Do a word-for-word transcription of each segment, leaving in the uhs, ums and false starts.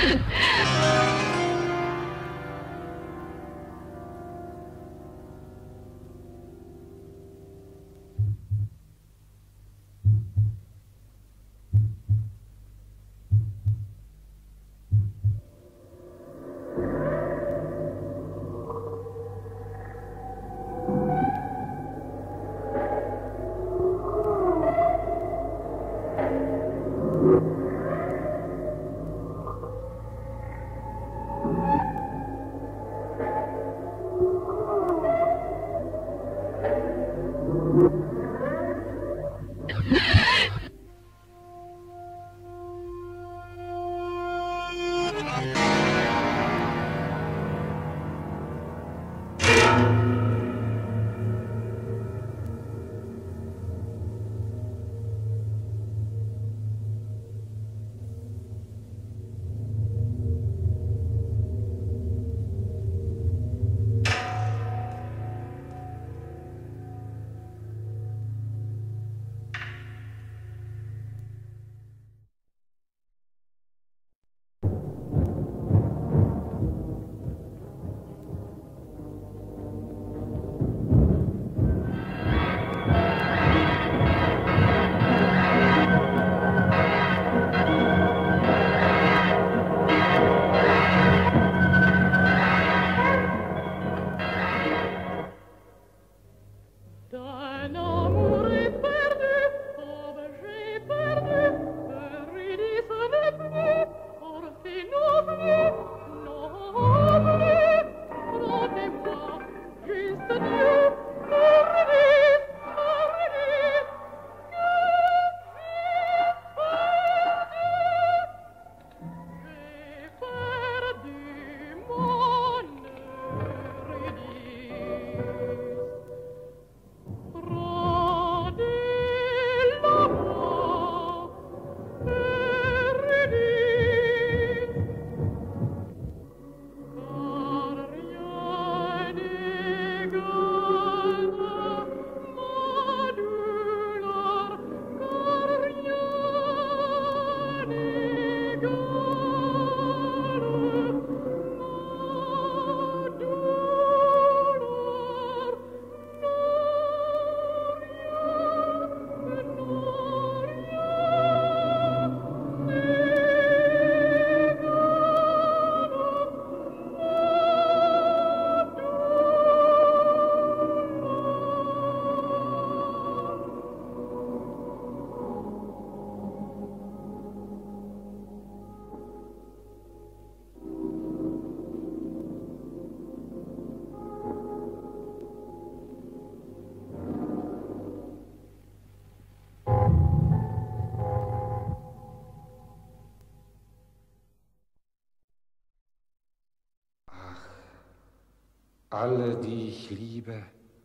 Alle, die ich liebe,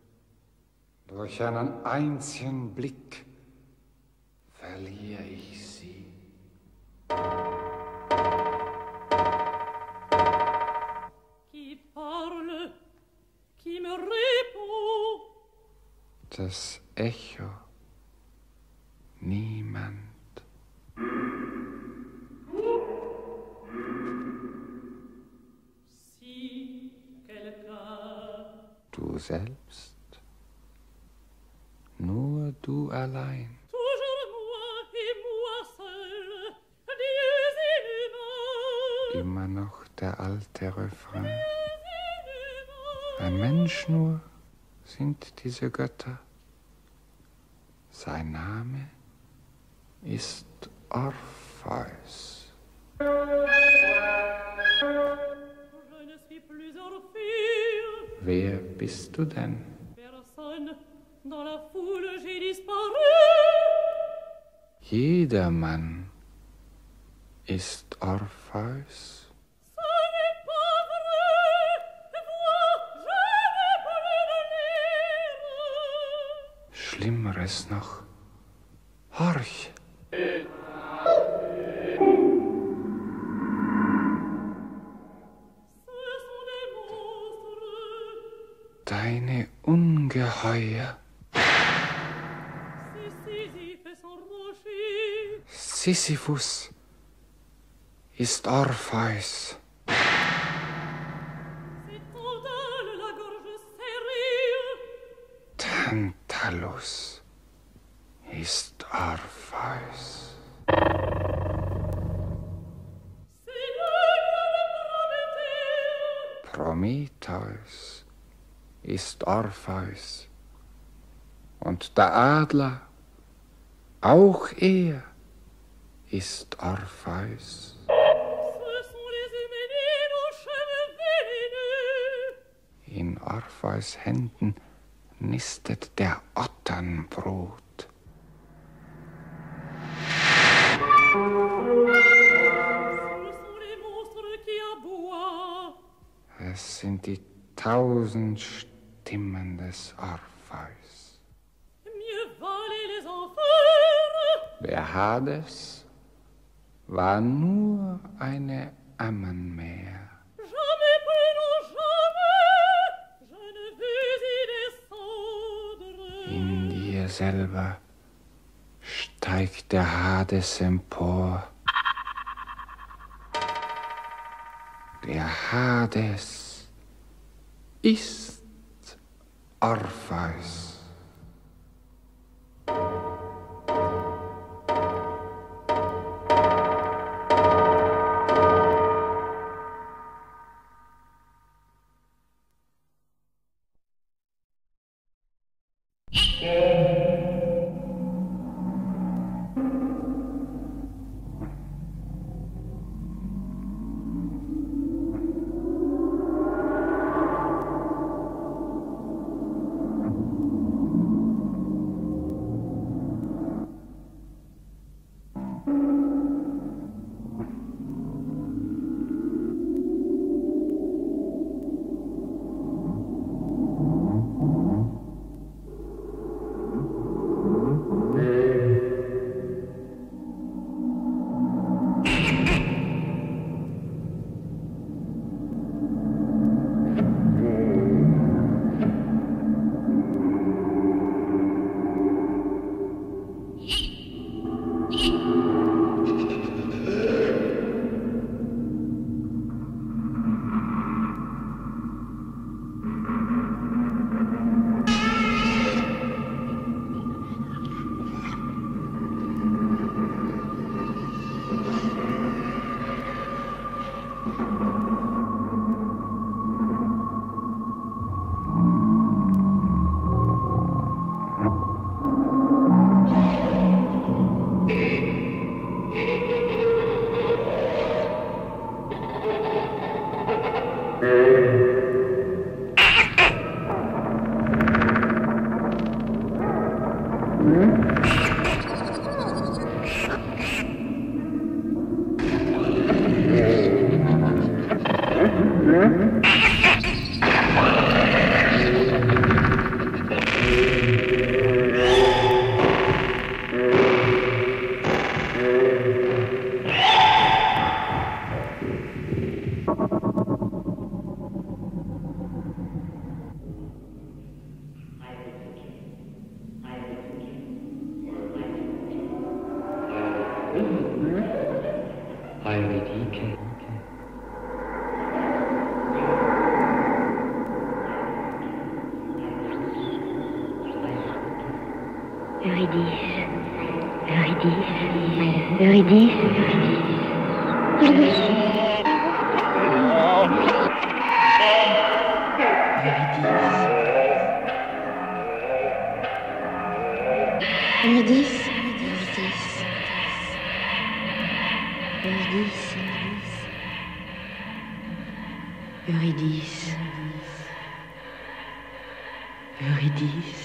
durch einen einzigen Blick verliere ich sie. Qui parle, qui me répond? Das Echo, niemand. Du selbst, nur du allein. Immer noch der alte Refrain. Ein Mensch nur sind diese Götter. Sein Name ist Orpheus. Wer bist du denn? Jedermann ist Orpheus. Schlimmeres noch. Horch! Deine Ungeheuer. Sisyphus ist Orpheus. Tantalus ist Orpheus. Prometheus ist Orpheus. Und der Adler, auch er, ist Orpheus. In Orpheus Händen nistet der Otternbrut. Es sind die tausend Stimmen des Orpheus. Der Hades war nur eine Ammenmeer. In dir selber steigt der Hades empor. Der Hades ist Orpheus. Euridike. Eurydice. Eurydice. Eurydice. Eurydice. Eurydice. Eurydice. Eurydice.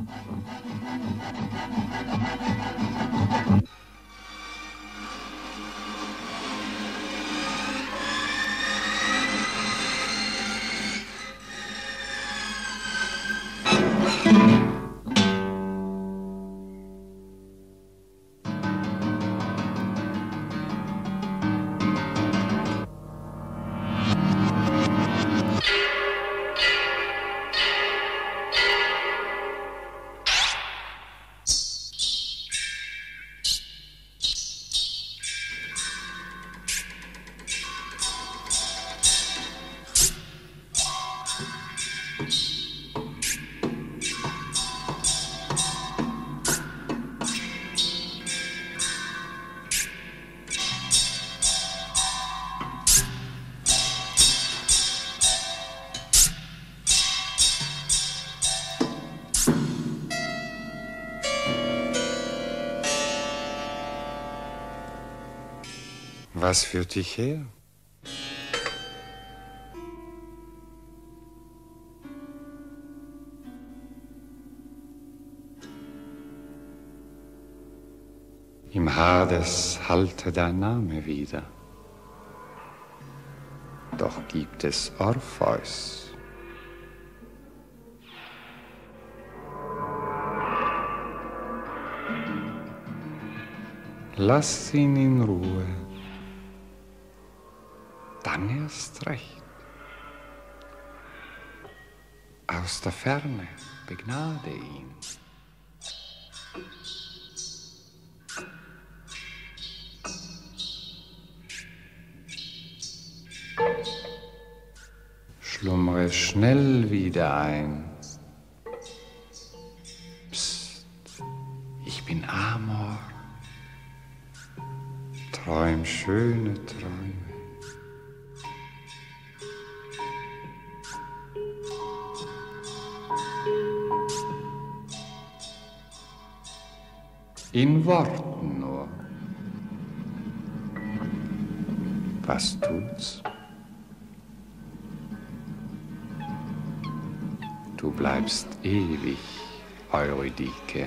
Was führt dich her? Im Hades hallte dein Name wieder. Doch gibt es Orpheus. Lass ihn in Ruhe. Dann erst recht. Aus der Ferne begnade ihn. Schlummere schnell wieder ein. Psst, ich bin Amor. Träum schöne Träume. In Worten nur. Was tut's? Du bleibst ewig, Eurydike.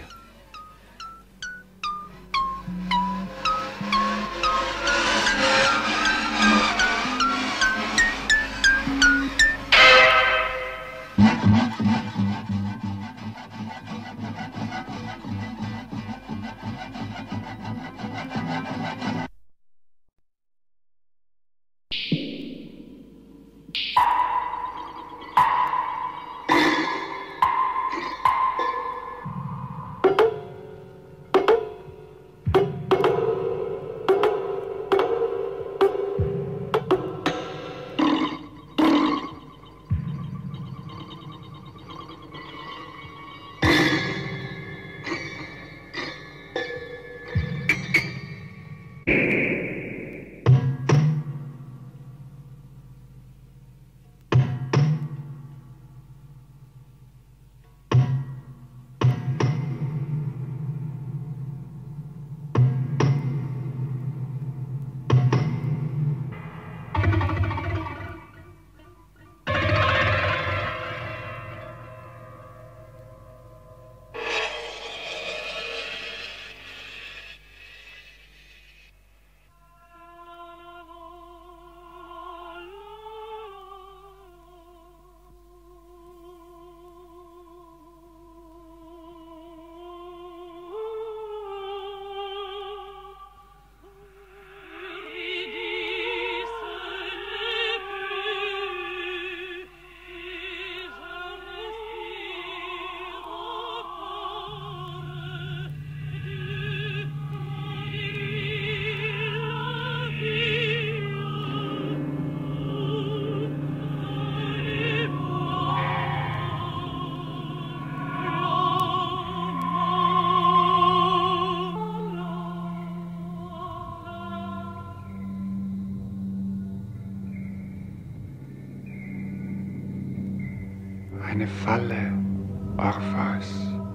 Eine Falle, Orpheus,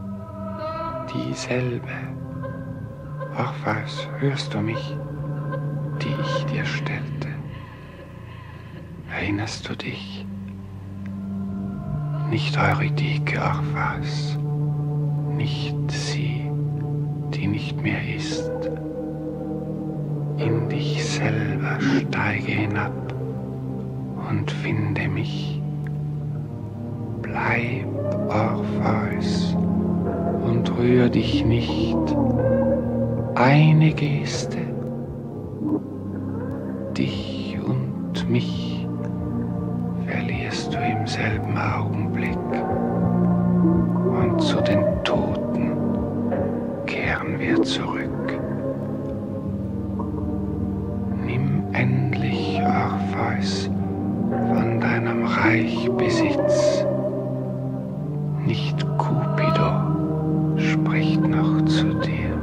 dieselbe. Orpheus, hörst du mich, die ich dir stellte? Erinnerst du dich? Nicht Eurydike, Orpheus, nicht sie, die nicht mehr ist. In dich selber steige hinab und finde mich. Bleib, Orpheus, und rühr dich nicht. Eine Geste, dich und mich verlierst du im selben Augenblick, und zu den Toten kehren wir zurück. Nimm endlich, Orpheus, von deinem Reich Besitz. Nicht Cupido spricht noch zu dir.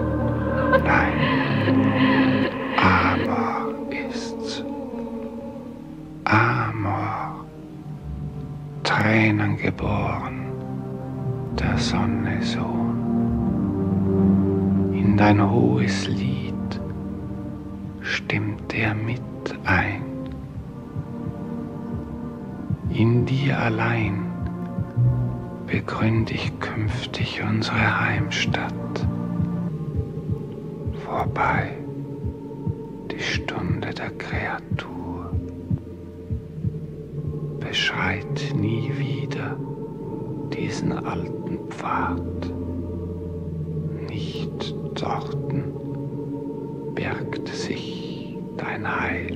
Nein, Amor ist's. Amor, Tränen geboren, der Sonne Sohn. In dein hohes Lied stimmt er mit ein. In dir allein begründ ich künftig unsere Heimstatt. Vorbei die Stunde der Kreatur, beschreit nie wieder diesen alten Pfad. Nicht dorten birgt sich dein Heil.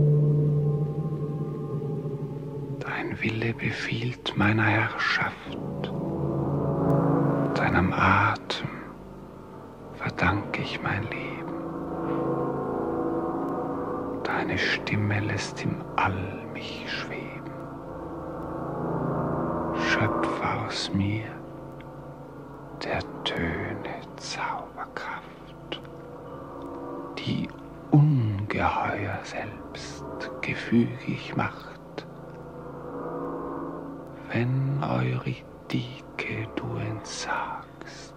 Dein Wille befiehlt meiner Herrschaft, deinem Atem verdanke ich mein Leben. Deine Stimme lässt im All mich schweben. Schöpfe aus mir der Töne Zauberkraft, die ungeheuer selbst gefügig macht. Wenn Eurydike du entsagst.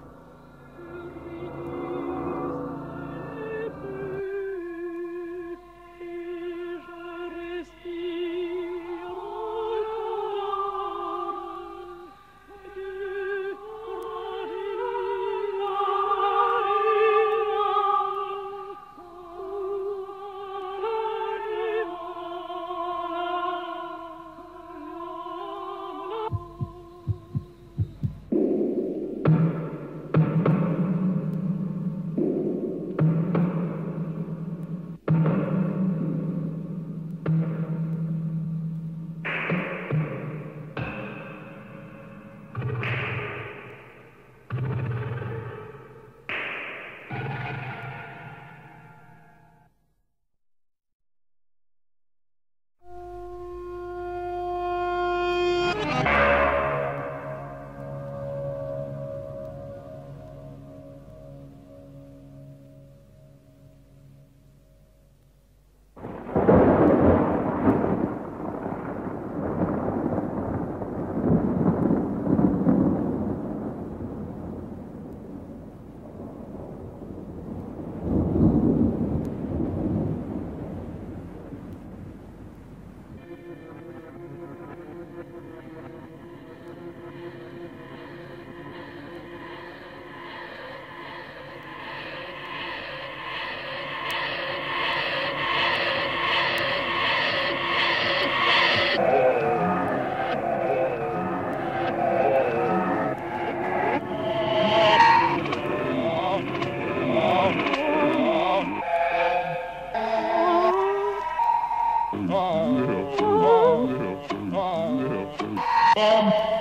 Um.